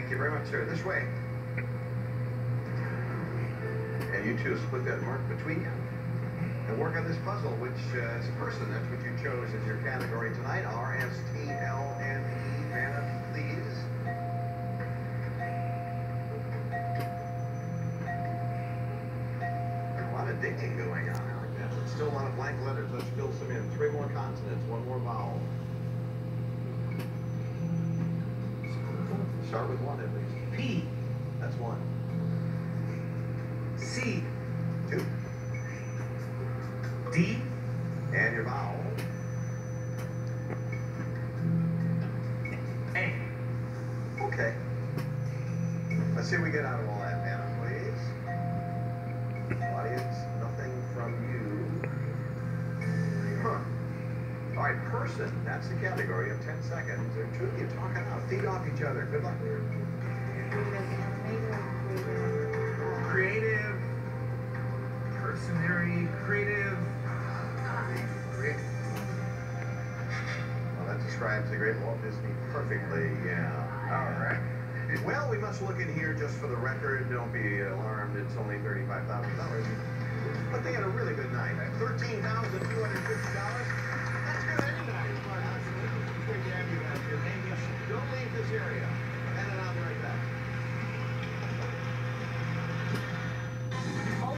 Thank you very much, sir. This way. And you two split that mark between you and work on this puzzle, which is a person. That's what you chose as your category tonight. RSTLNE. Vanna, please. There's a lot of digging going on. I like that. Still a lot of blank letters. Let's fill some in. 3 more consonants, 1 more vowel. Start with 1 at least. P. That's 1. C. 2. D. And your vowel. A. Okay. Let's see what we get out of all that, Vanna, please. Audience, nothing from you. Huh. All right, person. That's the category. You have 10 seconds. There are 2 of you talking out. Feed off each other. Good luck. Creative. Personary. Creative. Well, that describes the great Walt Disney perfectly, yeah. All right. Well, we must look in here just for the record. Don't be alarmed. It's only $35,000. But they had a really good night. $13,250. That's good any night. It's great to have you guys here. Don't leave this area.